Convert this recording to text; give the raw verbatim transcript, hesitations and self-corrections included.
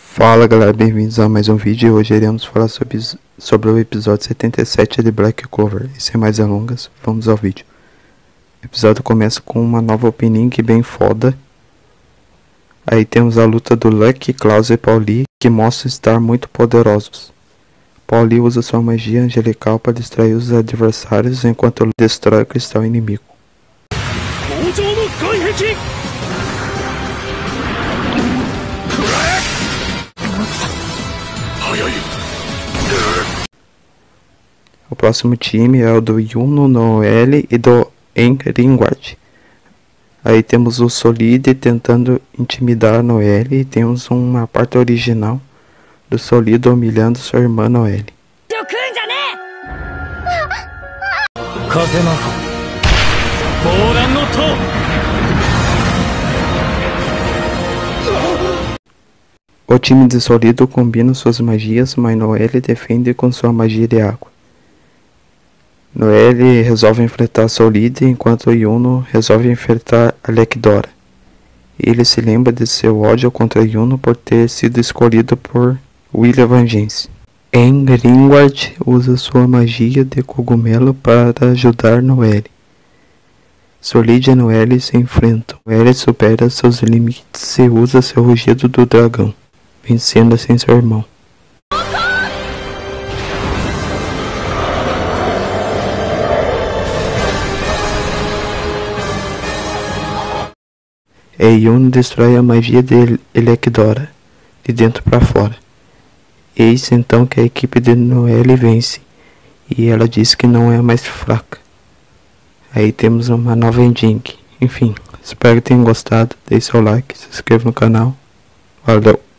Fala galera, bem-vindos a mais um vídeo e hoje iremos falar sobre, sobre o episódio setenta e sete de Black Clover. E sem mais delongas, vamos ao vídeo. O episódio começa com uma nova opening bem foda. Aí temos a luta do Lucky, Klaus e Pauli, que mostra estar muito poderosos. Pauli usa sua magia angelical para distrair os adversários enquanto destrói o cristal inimigo. O próximo time é o do Yuno, Noelle e do Enringward. Aí temos o Solide tentando intimidar a Noelle e temos uma parte original do Solide humilhando sua irmã Noelle. O time de Solido combina suas magias, mas Noelle defende com sua magia de água. Noelle resolve enfrentar Solide, enquanto Yuno resolve enfrentar Alekdora. Ele se lembra de seu ódio contra Yuno por ter sido escolhido por William Vangeance. Enringward usa sua magia de cogumelo para ajudar Noelle. Solide e Noelle se enfrentam. Noelle supera seus limites e usa seu rugido do dragão, vencendo assim seu irmão. E Yuno destrói a magia de Alekdora, de dentro para fora. Eis então que a equipe de Noelle vence, e ela diz que não é mais fraca. Aí temos uma nova ending. Enfim, espero que tenham gostado, deixe seu like, se inscreva no canal. Valeu!